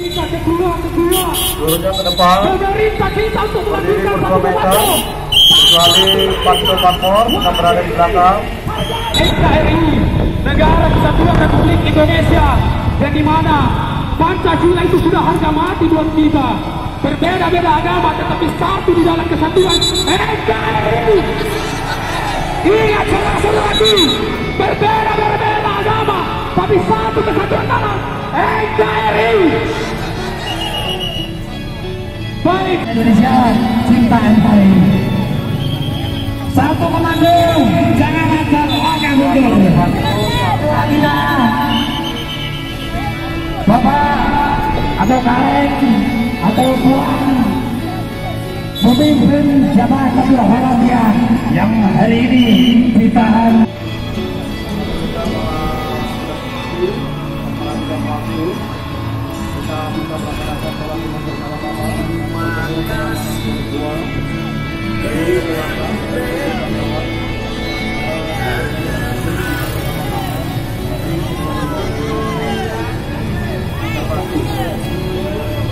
Seluruhnya ke depan. Berdiri berkomentar. Kecuali paslon yang berada di belakang. NKRI, Negara Kesatuan Republik Indonesia, dan di mana Pancasila itu sudah harga mati buat kita. Berbeda-beda agama tetapi satu di dalam kesatuan NKRI. Ingat selalu lagi, berbeda-beda agama tapi satu kesatuan dalam NKRI. Baik Indonesia, cinta NKRI. Satu komando, jangan ajak orang mundur. Adina, Bapak atau Kareng atau Tuan pemimpin jamaah Tabligh Alamiah yang hari ini ditahan.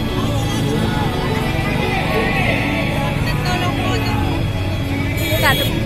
Cả